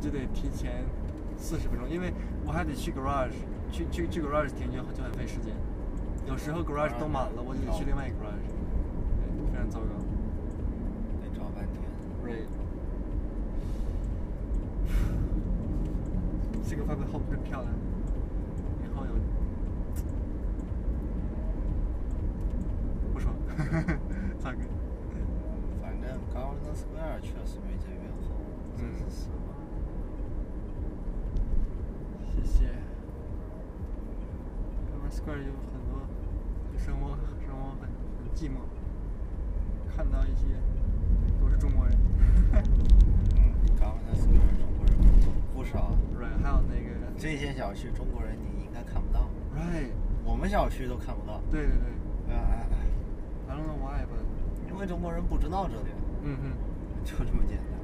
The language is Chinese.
就得提前40分钟，因为我还得去 garage， 去 garage 停就很费时间。有时候 garage 都满了，我就得去另外一个 garage， 对，非常糟糕。 得找半天。 Right。这个外面后真漂亮，以后有不说，咋个？ 反正 Governor Square 确实没这边好，这是实话。 谢谢。Governor Square 有很多生活很寂寞，看到一些都是中国人。 Governor Square 中国人不少。 Right， 还有那个这些小区中国人你应该看不到。 Right， 我们小区都看不到。 对。I don't know why，but 因为中国人不知道这里。 嗯哼， 就这么简单。